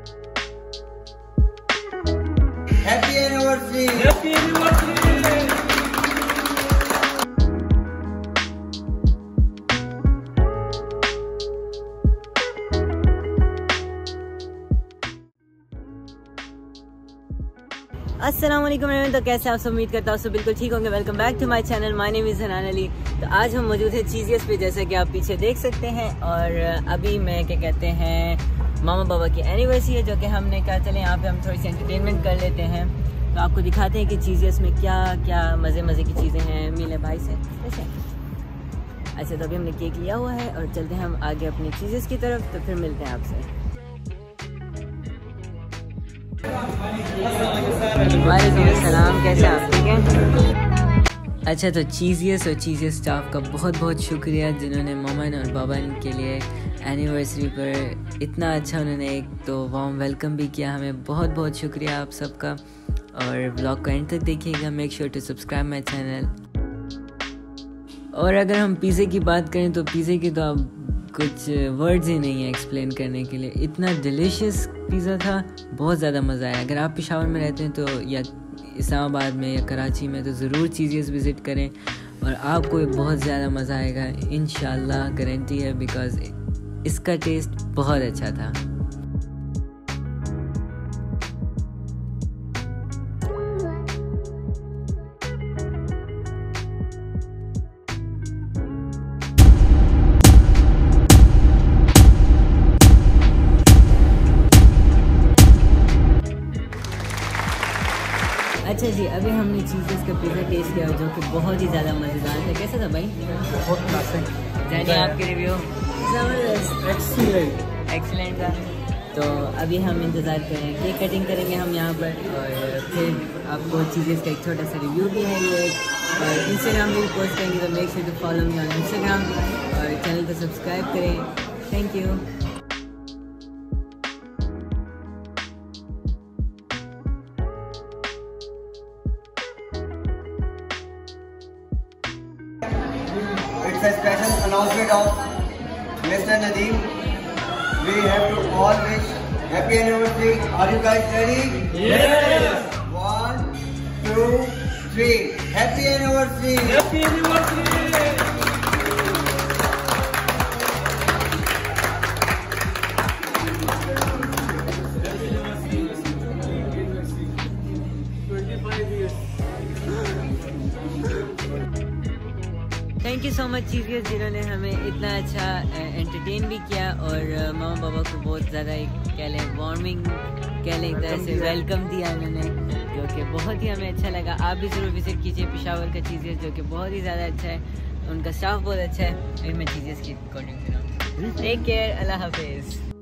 Happy anniversary. Happy anniversary. अस्सलाम वालेकुम everyone. तो कैसे आप सब, उम्मीद करता हूँ सब बिल्कुल ठीक होंगे। Welcome back to my channel, my name is Hanan Ali. तो आज हम मौजूद हैं चीज़ियस पे, जैसा कि आप पीछे देख सकते हैं। और अभी मैं क्या कहते हैं मामा बाबा की एनिवर्सरी है, जो कि हमने कहा चले यहाँ पे हम थोड़ी सी एंटरटेनमेंट कर लेते हैं। तो आपको दिखाते हैं कि चीज़ियस में क्या क्या मज़े मज़े की चीज़ें हैं। मिले भाई से ऐसे। अच्छा, तो अभी हमने केक लिया हुआ है और चलते हैं हम आगे अपनी चीज़ियस की तरफ। तो फिर मिलते हैं आपसे। वालेकुम अस्सलाम, कैसे आप? ठीक हैं। अच्छा, तो चीज़ियस और चीज़ियस स्टाफ का बहुत बहुत शुक्रिया, जिन्होंने ममन और बाबन के लिए एनिवर्सरी पर इतना अच्छा उन्होंने एक तो वार्म वेलकम भी किया। हमें बहुत बहुत शुक्रिया आप सबका। और ब्लॉग को एंड तक देखिएगा। Make sure to subscribe my channel. और अगर हम पिज़्ज़े की बात करें तो पिज़्ज़े की तो आप कुछ वर्ड्स ही नहीं है एक्सप्लेन करने के लिए। इतना डिलीशियस पिज़्ज़ा था, बहुत ज़्यादा मज़ा आया। अगर आप पेशावर में रहते हैं तो या इस्लामाबाद में या कराची में तो ज़रूर चीज़ियस विज़िट करें और आपको बहुत ज़्यादा मज़ा आएगा इंशाल्लाह, गारंटी है, बिकॉज़ इसका टेस्ट बहुत अच्छा था। अच्छा जी, अभी हमने चीज़ियस का पिज़्ज़ा टेस्ट किया जो कि बहुत ही ज़्यादा मज़ेदार था। कैसा था भाई? बहुत क्लासिक। जानिए आपके रिव्यू। एक्सीलेंट। एक्सीलेंट था। तो अभी हम इंतज़ार करें, केक कटिंग करेंगे हम यहाँ पर, और फिर आपको चीज़ियस का एक छोटा सा रिव्यू भी है ये, और इंस्टाग्राम पे भी पोस्ट करेंगे। तो make sure to follow me on Instagram और चैनल को सब्सक्राइब करें। Thank you. It's a special announcement of Mr. Nadeem. We have to all wish happy anniversary. Are you guys ready? Yes. 1, 2, 3. Happy anniversary. Happy anniversary. Thank you so much cheesies, जिन्होंने हमें इतना अच्छा entertain भी किया और मामा बाबा को बहुत ज़्यादा कह लें वार्मिंग, कह लें एक तरह से वेलकम दिया उन्होंने, जो कि बहुत ही हमें अच्छा लगा। आप भी ज़रूर विज़िट कीजिए पेशावर का चीज़ियस, जो कि बहुत ही ज़्यादा अच्छा है। उनका स्टाफ बहुत अच्छा है। मैं चीज़ियस की कोडिंग कर रहा हूँ। टेक केयर, अल्लाह हाफिज़।